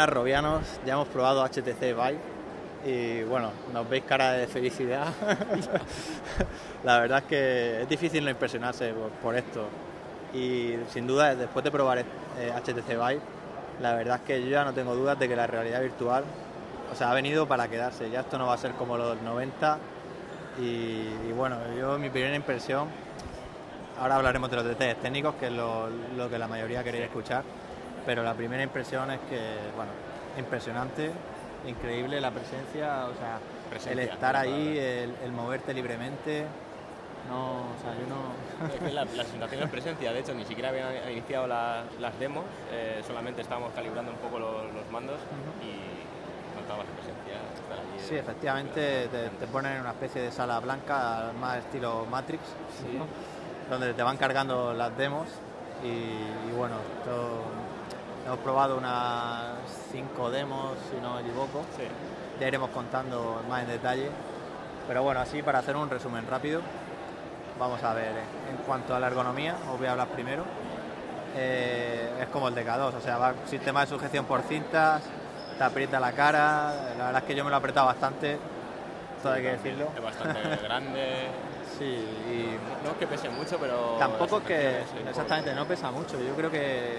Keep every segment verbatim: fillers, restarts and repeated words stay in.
buenas, robianos. Ya hemos probado H T C Vive y bueno, nos veis cara de felicidad. La verdad es que es difícil no impresionarse por, por esto y sin duda después de probar eh, H T C Vive, la verdad es que yo ya no tengo dudas de que la realidad virtual, o sea, ha venido para quedarse. Ya esto no va a ser como los noventa y, y bueno, yo mi primera impresión, ahora hablaremos de los detalles técnicos, que es lo, lo que la mayoría queréis escuchar, pero la primera impresión es que, bueno, impresionante, increíble la presencia, o sea, presencia, el estar ahí, el, el moverte libremente, no, o sea, yo no... Es que la, la sensación es presencia, de hecho, ni siquiera habían iniciado la, las demos, eh, solamente estábamos calibrando un poco los, los mandos uh-huh. y notabas la presencia, estar allí. Sí, efectivamente, te, te ponen en una especie de sala blanca, más estilo Matrix, sí. ¿no? Donde te van cargando las demos y, y bueno, esto, hemos probado unas cinco demos, si no me equivoco, sí. Ya iremos contando más en detalle, pero bueno, así para hacer un resumen rápido, vamos a ver, en cuanto a la ergonomía, os voy a hablar primero, eh, es como el D K dos, o sea, va sistema de sujeción por cintas, te aprieta la cara, la verdad es que yo me lo he apretado bastante, todo hay que decirlo. Es bastante grande. Sí, y no es que pese mucho, pero... Tampoco es que... Exactamente, no pesa mucho. Yo creo que...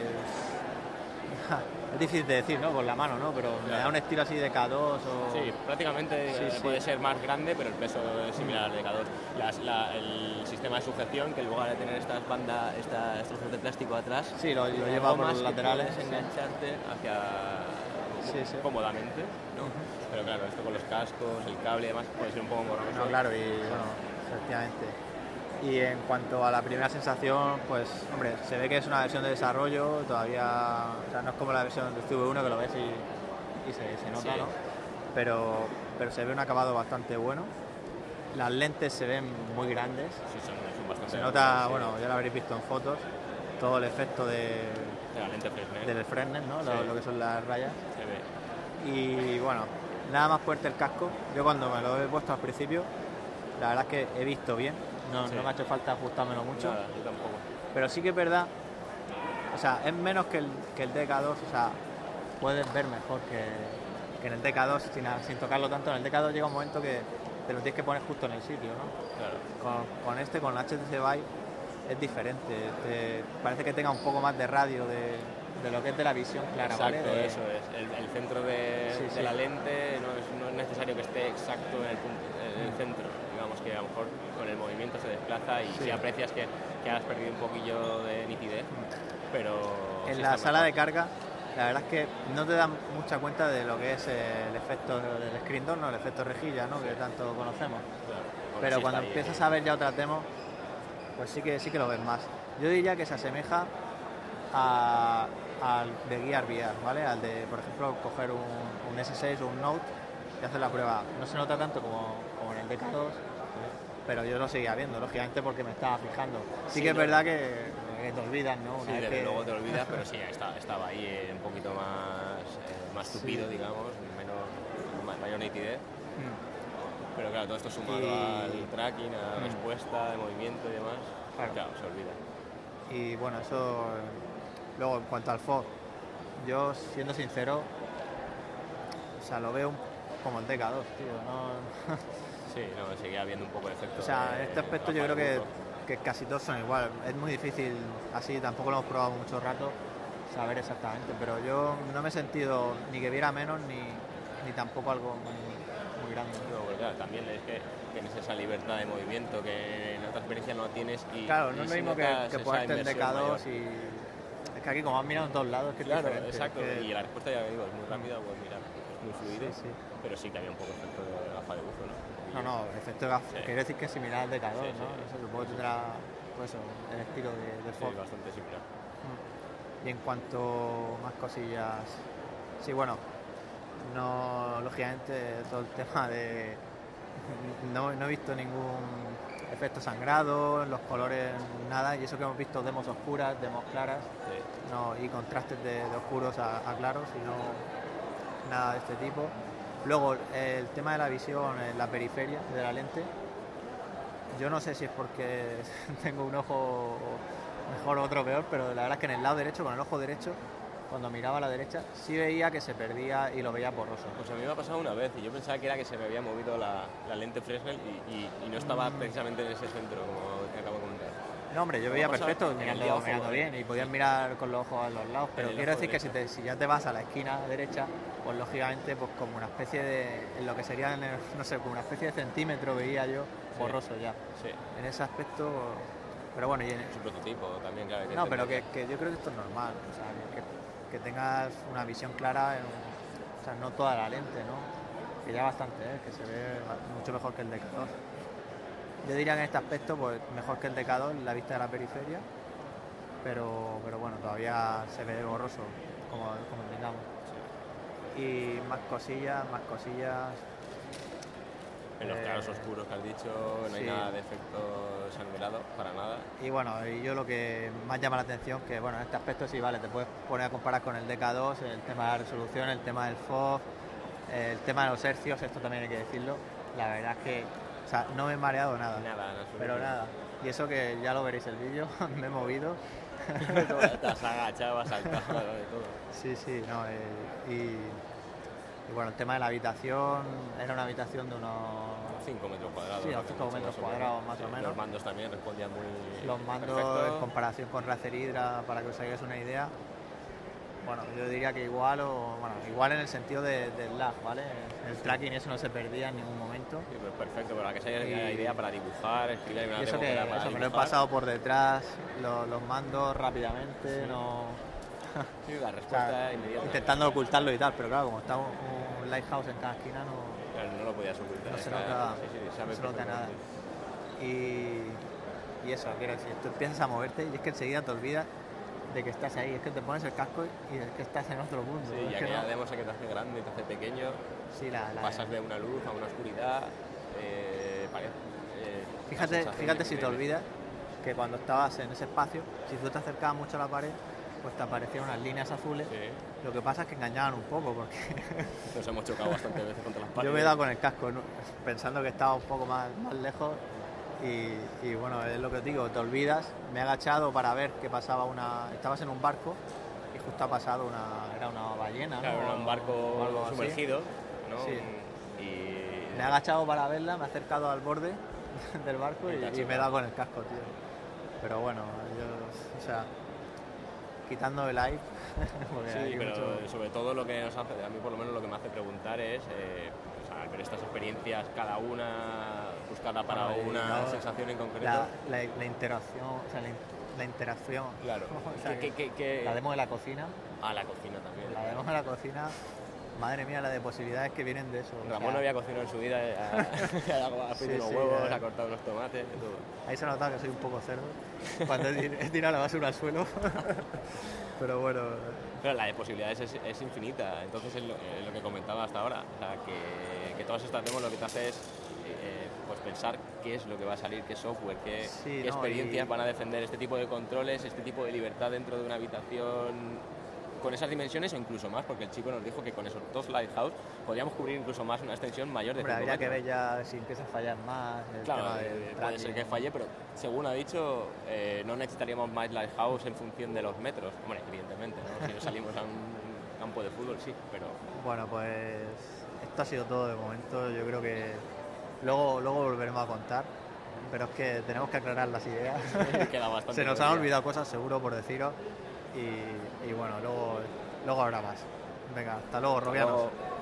Es difícil de decir, ¿no? Con la mano, ¿no? Pero claro. Me da un estilo así de K dos o... Sí, prácticamente sí, puede sí. ser más grande, pero el peso es similar al de K dos. Las, la, el sistema de sujeción, que en lugar de tener estas bandas, estas trozos de plástico atrás... Sí, lo, lo lleva por los laterales. Puedes engancharte hacia... Sí, sí. cómodamente, ¿no? Uh-huh. Pero claro, esto con los cascos, el cable y demás puede ser un poco engorroso. No, claro, y bueno... Efectivamente. Y en cuanto a la primera sensación, pues, hombre, se ve que es una versión de desarrollo, todavía, o sea, no es como la versión del C V uno que lo ves y, y se, se nota, sí. ¿no? Pero, pero se ve un acabado bastante bueno. Las lentes se ven muy grandes. Sí, son, son bastante se nota, grandes, sí. Bueno, ya lo habréis visto en fotos, todo el efecto de, de la lente Fresnel. Del Fresnel, ¿no? Sí. Lo, lo que son las rayas. Se ve. Y bueno, nada más fuerte el casco. Yo cuando me lo he puesto al principio, la verdad es que he visto bien, no, sí. no me ha hecho falta ajustármelo mucho. Nada, yo tampoco. Pero sí que es verdad, o sea, es menos que el, que el D K dos, o sea, puedes ver mejor que, que en el D K dos sin, sin tocarlo tanto. En el D K dos llega un momento que te lo tienes que poner justo en el sitio, ¿no? Claro. Con, con este, con el H T C Vive, es diferente. Te, parece que tenga un poco más de radio de, de lo que es de la visión clara. Exacto, ¿vale? eso es. El, el centro de, sí, de sí. la lente no es, no es necesario que esté exacto en el, punto, en el centro. Digamos que a lo mejor con el movimiento se desplaza y sí. si aprecias que, que has perdido un poquillo de nitidez, pero... En sí la sala mejor. de carga, la verdad es que no te dan mucha cuenta de lo que es el efecto del screen door, ¿no? El efecto rejilla, ¿no? Sí. Que tanto conocemos. Claro. Pero sí cuando ahí, empiezas ahí. a ver ya otras demos, pues sí que, sí que lo ves más. Yo diría que se asemeja a, al de Gear V R, ¿vale? Al de, por ejemplo, coger un, un S seis o un Note y hacer la prueba. No se nota tanto como, como en el D K dos, pero yo lo seguía viendo, lógicamente, porque me estaba fijando. Sí, sí que es no, verdad que, que te olvidas, ¿no? Una sí, vez desde que... luego te olvidas, pero sí, estaba, estaba ahí eh, un poquito más, eh, más tupido, sí. digamos, menos, mayor nitidez. Mm. Pero claro, todo esto sumado y... al tracking, a la mm. respuesta de movimiento y demás, claro. claro, se olvida. Y bueno, eso... Luego, en cuanto al F O V, yo, siendo sincero, o sea, lo veo un... como el D K dos, tío, ¿no? Sí, no, seguía habiendo un poco de efecto. O sea, de, en este aspecto yo creo que, que casi todos son igual. Es muy difícil, así tampoco lo hemos probado mucho rato, saber exactamente. Pero yo no me he sentido ni que viera menos ni, ni tampoco algo muy, muy grande. No, pero claro, también es que tienes esa libertad de movimiento que en otra experiencia no tienes. Y, claro, no y es lo si mismo que, que ponerte el D K dos y... Es que aquí como has mirado en todos lados, es que claro, es diferente. Exacto, es que... y la respuesta ya digo, es muy rápida, pues mira, es muy fluido, sí, sí. Pero sí que había un poco de efecto de gafa de buzo, ¿no? No, no, el efecto de gafa, sí. Quiere decir que es similar al D K dos, sí, ¿no? Sí, no sé, supongo que tendrá, pues eso, el estilo de, de F O V. Sí, bastante similar. Y en cuanto más cosillas, sí, bueno, no, lógicamente todo el tema de, no, no he visto ningún efecto sangrado, los colores nada, y eso que hemos visto demos oscuras, demos claras, sí. no, y contrastes de, de oscuros a, a claros, y no nada de este tipo. Luego, el tema de la visión, la periferia de la lente, yo no sé si es porque tengo un ojo mejor o otro peor, pero la verdad es que en el lado derecho, con el ojo derecho, cuando miraba a la derecha, sí veía que se perdía y lo veía borroso. Pues a mí me ha pasado una vez y yo pensaba que era que se me había movido la, la lente Fresnel y, y, y no estaba mm. precisamente en ese centro, como te acabo de comentar. No, hombre, yo veía perfecto, mirando, mirando bien, y podías mirar con los ojos a los lados, pero quiero decir que si, te, si ya te vas a la esquina derecha, pues lógicamente pues como una especie de, en lo que sería, en el, no sé, como una especie de centímetro veía yo, borroso sí. ya. Sí. En ese aspecto, pero bueno, y en, es un prototipo también, claro. No, pero que, que yo creo que esto es normal, o sea, que, que tengas una visión clara, en, o sea, no toda la lente, ¿no? Que ya bastante, ¿eh? Que se ve mucho mejor que el D K dos. Yo diría que en este aspecto, pues mejor que el D K dos, la vista de la periferia, pero, pero bueno, todavía se ve borroso, como, como indicamos. Sí. Y más cosillas, más cosillas. En los claros eh, oscuros que has dicho, no hay sí. nada de efecto sangrado, para nada. Y bueno, y yo lo que más llama la atención, que bueno, en este aspecto sí, vale, te puedes poner a comparar con el D K dos, el tema de la resolución, el tema del F O V, el tema de los hercios, esto también hay que decirlo. La verdad es que, o sea, no me he mareado nada. Nada, no, pero nada. Y eso que ya lo veréis el vídeo, me he movido. Te has agachado, has saltado, de todo. Sí, sí, no, eh, y... Y bueno, el tema de la habitación, era una habitación de unos... cinco metros cuadrados. Sí, unos cinco metros cuadrados más sí, o menos. Los mandos también respondían muy... Los mandos, perfecto. En comparación con Razer Hydra, para que os hagáis una idea, bueno, yo diría que igual, o bueno, igual en el sentido de, del lag, ¿vale? El sí. tracking eso no se perdía en ningún momento. Sí, pues perfecto, para que se haya y... una idea para dibujar, escribir una y eso que, para eso dibujar. me lo he pasado por detrás, los, los mandos rápidamente, sí. no... Sí, la respuesta o sea, inmediata. Intentando ocultarlo y tal, pero claro, como está un, un lighthouse en cada esquina, no, claro, no lo podías ocultar. No se nota, sí, sí, no se nota nada. Y, y eso, quiero decir, tú empiezas a moverte y es que enseguida te olvidas de que estás ahí, es que te pones el casco y es que estás en otro mundo. Sí, es ya que que no... además que te hace grande, te hace pequeño, sí, la, la, pasas de una luz a una oscuridad, eh, parece, eh, fíjate, fíjate si te olvidas que cuando estabas en ese espacio, si tú te acercabas mucho a la pared, pues te aparecían unas líneas azules. Sí. Lo que pasa es que engañaban un poco porque nos hemos chocado bastantes veces contra las paredes. Yo me he dado con el casco, ¿no? Pensando que estaba un poco más, más lejos y, y bueno, es lo que os digo, te olvidas. Me he agachado para ver qué pasaba. Una estabas en un barco y justo ha pasado una era una ballena, claro, ¿no? Era un barco sumergido, ¿no? Sí. Y... me he agachado para verla, me he acercado al borde del barco y, y, y me he dado con el casco, tío. Pero bueno, yo, o sea, quitando el live. Sí, pero mucho... sobre todo lo que nos hace, a mí por lo menos lo que me hace preguntar es, eh, o sea, ver estas experiencias cada una, buscarla para bueno, una no, sensación en concreto. La, la, la interacción, o sea, la, la interacción. Claro. O sea, ¿Qué, qué, qué... La demo de la cocina. Ah, la cocina también. La demo de la cocina. Madre mía, la de posibilidades que vienen de eso. Ramón o sea, no había cocinado en su vida, ha, ha, ha sí, unos sí, huevos, ha cortado unos tomates, todo. Ahí se ha notado que soy un poco cerdo, cuando he tirado la basura al suelo. Pero bueno... Pero la de posibilidades es, es infinita, entonces es lo, es lo que comentaba hasta ahora. O sea, que, que todas estas demos lo que te hace es eh, pues pensar qué es lo que va a salir, qué software, qué, sí, qué no, experiencias y... van a defender este tipo de controles, este tipo de libertad dentro de una habitación... con esas dimensiones o incluso más, porque el chico nos dijo que con esos dos Lighthouse podríamos cubrir incluso más una extensión mayor de cinco metros. Habría que ver ya si empieza a fallar más. El claro, tema eh, puede ser que falle, pero según ha dicho, eh, no necesitaríamos más Lighthouse en función de los metros. Hombre, evidentemente, ¿no? Si no salimos a un campo de fútbol, sí, pero... Bueno, pues esto ha sido todo de momento. Yo creo que luego, luego volveremos a contar, pero es que tenemos que aclarar las ideas. Queda bastante Se nos han olvidado cosas, seguro, por deciros. Y, y bueno, luego, luego habrá más. Venga, hasta luego, Robianos.